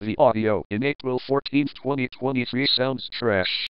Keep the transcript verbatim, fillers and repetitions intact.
The audio in April fourteenth, twenty twenty-three sounds trash.